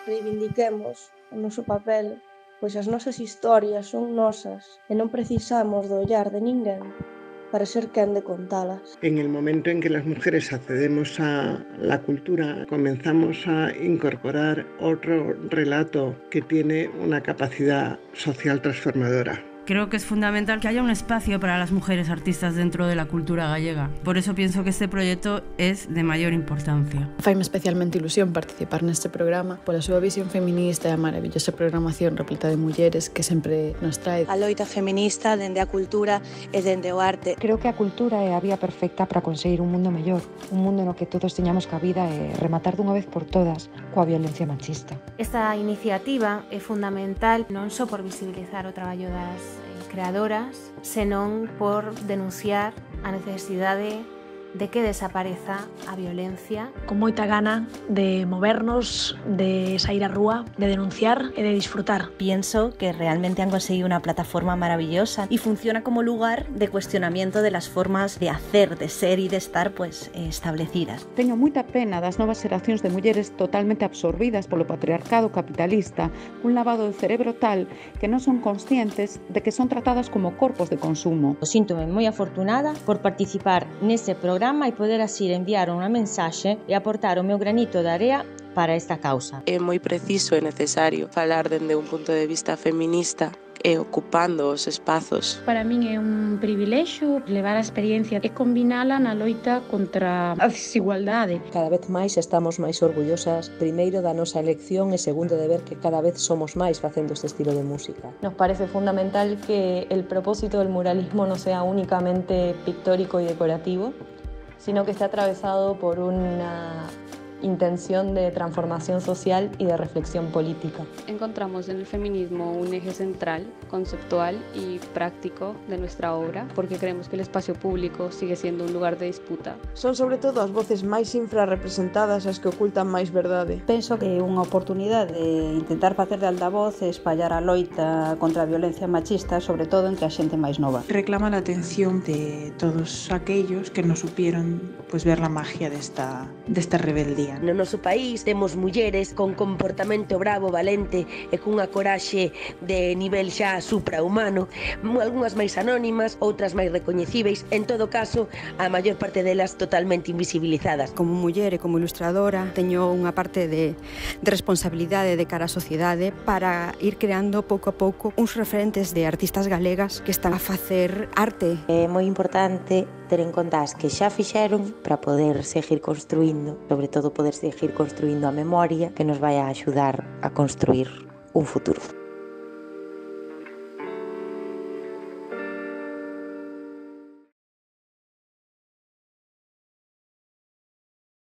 Reivindiquemos o noso papel, pois as nosas historias son nosas e non precisamos do ollar de ninguén para ser quen de contalas. En el momento en que las mujeres accedemos a la cultura, comenzamos a incorporar otro relato que tiene una capacidad social transformadora. Creo que es fundamental que haya un espacio para las mujeres artistas dentro de la cultura gallega. Por eso pienso que este proyecto es de mayor importancia. Faime especialmente ilusión participar neste programa pola súa visión feminista e a maravillosa programación repleta de mulleres que sempre nos trae. A loita feminista dende a cultura e dende o arte. Creo que a cultura é a vía perfecta para conseguir un mundo mellor, un mundo no que todos teñamos cabida e rematar dunha vez por todas coa violencia machista. Esta iniciativa é fundamental non só por visibilizar o traballo das creadoras, senón por denunciar a necesidade de que desapareza a violencia. Con moita gana de movernos, de sair á rúa, de denunciar e de disfrutar. Pienso que realmente han conseguido una plataforma maravillosa y funciona como lugar de cuestionamiento de las formas de hacer, de ser y de estar establecidas. Teño moita pena das novas xeracións de mulleres totalmente absorbidas polo patriarcado capitalista, un lavado de cerebro tal que non son conscientes de que son tratadas como corpos de consumo. Síntome moi afortunada por participar nese programa e poder así enviar unha mensaxe e aportar o meu granito de area para esta causa. É moi preciso e necesario falar dende un punto de vista feminista e ocupando os espazos. Para min é un privilexio levar a experiencia e combinala na loita contra a desigualdade. Cada vez máis estamos máis orgullosas, primeiro da nosa elección e segundo de ver que cada vez somos máis facendo este estilo de música. Nos parece fundamental que el propósito del muralismo no sea únicamente pictórico y decorativo, sino que esté atravesado por una intención de transformación social y de reflexión política. Encontramos en el feminismo un eje central, conceptual y práctico de nuestra obra, porque creemos que el espacio público sigue siendo un lugar de disputa. Son sobre todo as voces máis infrarrepresentadas as que ocultan máis verdade. Penso que é unha oportunidade de intentar facer de altavoz e espallar a loita contra a violencia machista, sobre todo entre a xente máis nova. Reclama a atención de todos aquellos que non supieron ver la magia desta rebeldía. No noso país temos mulleres con comportamento bravo, valente e cunha coraxe de nivel xa suprahumano, algunhas máis anónimas, outras máis recoñecíveis, en todo caso, a maior parte delas totalmente invisibilizadas. Como muller e como ilustradora teño unha parte de responsabilidade de cara á sociedade para ir creando pouco a pouco uns referentes de artistas galegas que están a facer arte. É moi importante ter en conta as que xa fixeron para poder seguir construindo, sobre todo poder seguir construindo a memoria que nos vai a axudar a construir un futuro.